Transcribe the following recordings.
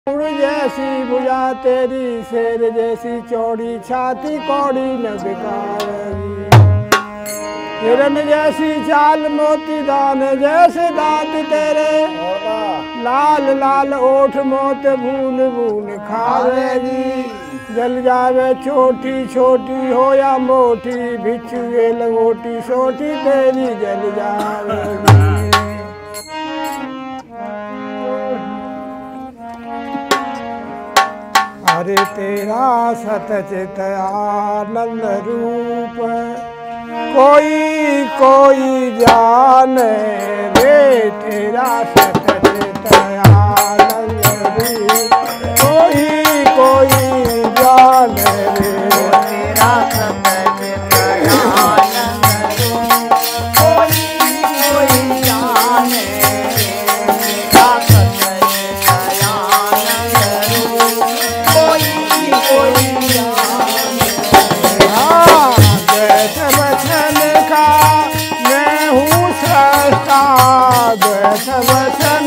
उड़ जैसी भुजा तेरी, शेर जैसी चौड़ी छाती, कौड़ी न बिकाएगी। हिरन जैसी चाल, मोती दान जैसे दांत तेरे, लाल लाल ओठ मोत बून बून खावेगी। जल जावे छोटी छोटी हो या मोटी, बिछुए लंगोटी सोटी तेरी जल जावेगी। अरे तेरा सतचित आनंद रूप, कोई कोई जाने रे। तेरा सतचित आनंद रूप, कोई कोई जाने रे। तेरा सतचित आनंद रूप, कोई कोई जाने रे। तेरा सतचित आनंद रूप, कोई कोई जाने रे। द्वैत वचन का मैं हूँ सृष्टा, द्वैत वचन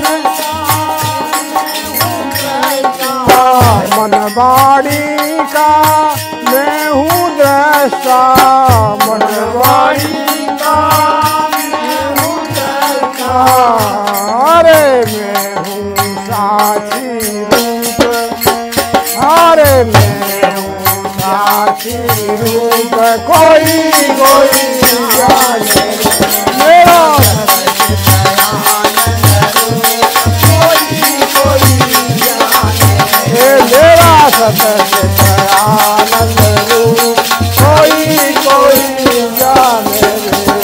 मन वाणी का मैं हूँ दृष्टा, मन वाणी का मैं हूँ दृष्टा। अरे मैं हूँ साक्षी रूप, अरे मैं हूँ साक्षी रूप, कोई कोई जाने मेरा मेरा सतचित आनंद रूप, कोई कोई जाने रे।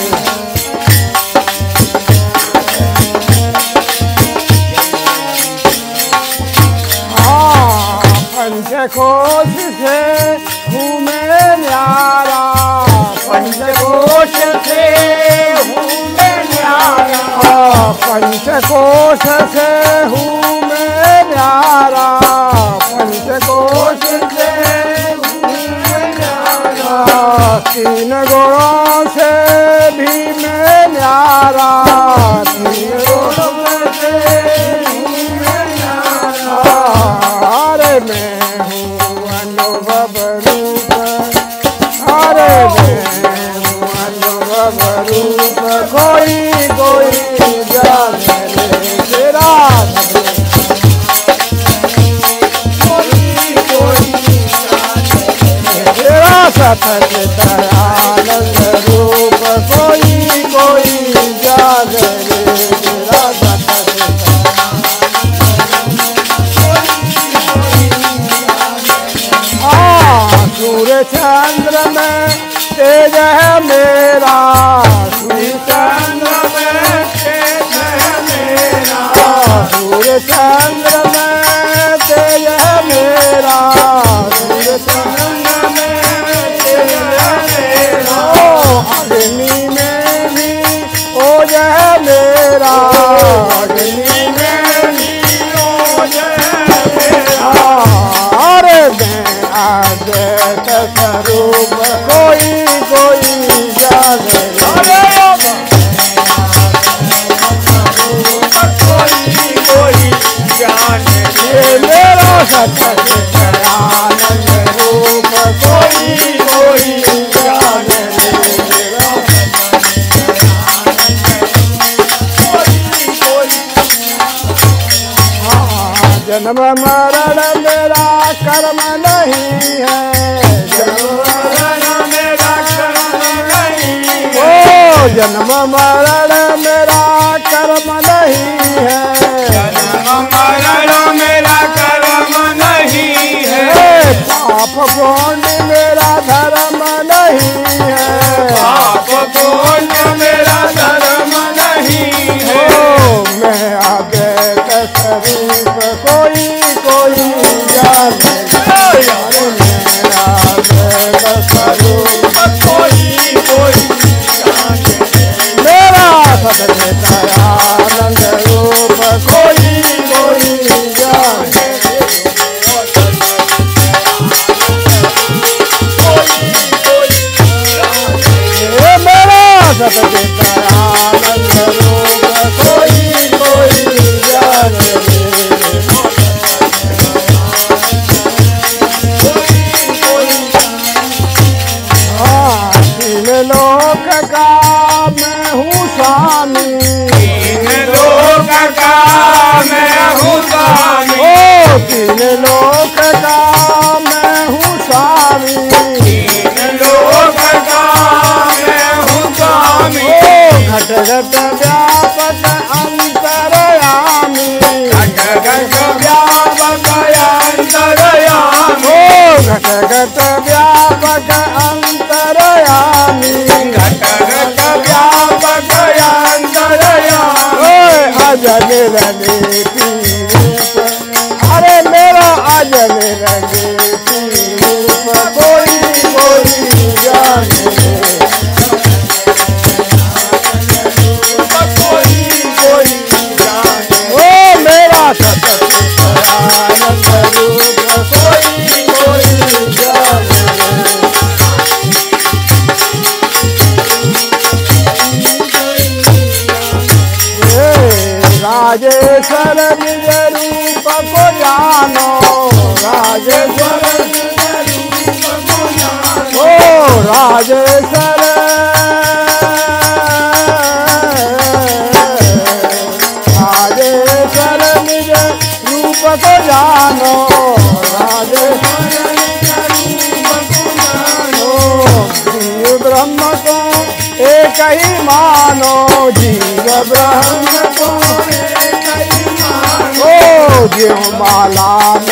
हाँ पंचकोश से हूँ मैं न्यारा, पंचकोश से हूँ मैं न्यारा। पंचकोश से हूँ मैं न्यारा, पंचकोश से हूँ मैं न्यारा। तीन गुणों से भी मैं न्यारा, तीन गुणों से भी मैं न्यारा। अरे मैं हूँ अनुभव रूप, अरे मैं हूँ अनुभव रूप, कोई कोई जाने रे। तेरा सतचित आनंद रूप, कोई कोई जाने रे। तेरा सतचित सूर्य चंद्र में तेज है मेरा, सूर्य चंद्र में तेज है मेरा। सूर्य चंद्र में तेज है मेरा, सूर्य चंद्र में तेज है मेरा। अग्नि में भी ओज है मेरा, अग्नि में भी ओज है मेरा। अरे मैं अद्वैत स्वरूप, कोई कोई जाने रे। कोई कोई जाने रे। मेरा सतचित आनंद रूप, कोई कोई जाने रे। जन्म मरण मेरा कर्म नहीं है, जन्म मरण मेरा कर्म नहीं है। जन्म मरण मेरा कर्म नहीं है, जन्म मरण मेरा कर्म नहीं है। पाप पुण्य मेरा धर्म नहीं है, पाप पुण्य मेरा धर्म नहीं है। मैं अद्वैत स्वरूप, कोई कोई जाने रे। मेरा अद्वैत स्वरूप, कोई कोई जाने रे। मेरा सतचित आनंद रूप, कोई कोई जाने रे। मेरा सतचित आनंद रूप, कोई कोई जाने रे। घट व्यापक अंतरयामी घट घट व्यापक अंतरयामी घट घट व्यापक अंतरयामी घट घट व्यापक अंतरयामी अजन रंगे रूप अरे मेरा अजन रंगे रूप कोई कोई जाने कोई कोई जाने ओ मेरा सतत आनंद रूप कोई कोई जाने राजेश्वर निज रूप को जानो राजेश्वर ओ राजेश्वर राजेश्वर निज रूप को जानो राजेश्वर जीव ब्रह्म को एक ही मानो जीव ब्रह्म को ओ जीव माला